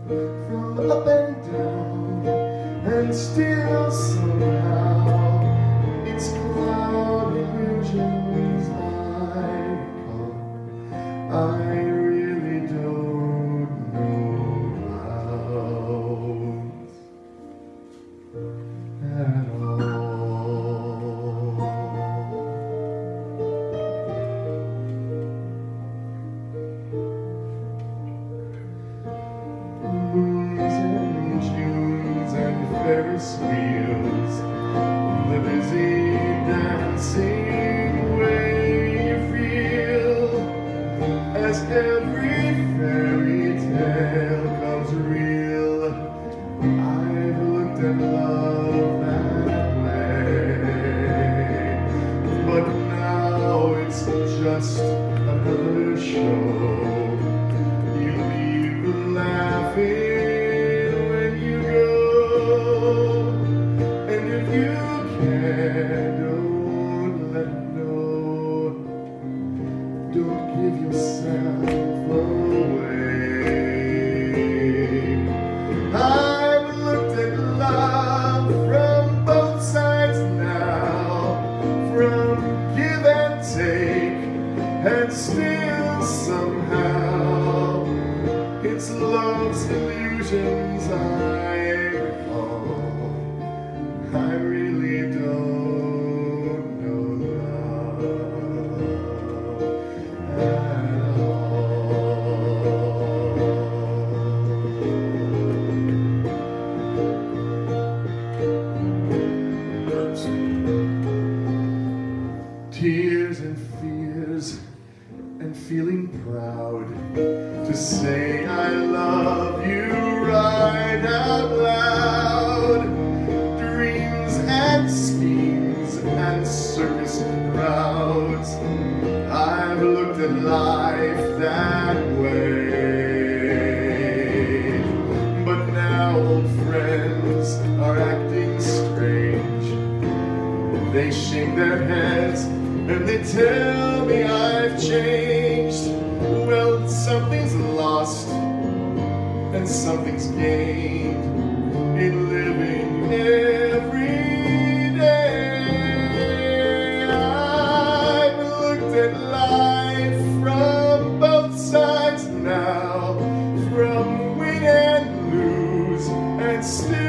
from up and down, and still somehow it's cloud illusions I really don't know about at all. Moons and Junes and Ferris wheels, the busy dancing way you feel as every fairy tale comes real. I've looked at love that way, but now it's just another show. You leave laughing when you go, and if you can, don't let it know. Don't give yourself away. I've looked at love from both sides now, from give and take, and still somehow it's love's illusions I recall. I really don't know love at all. Tears and fears and feeling proud to say I love you right out loud. Dreams and schemes and circus crowds, I've looked at life that way. But now old friends are acting strange. They shake their heads and they tell me I've changed. Well, something's lost and something's gained in living every day. I've looked at life from both sides now, from win and lose, and still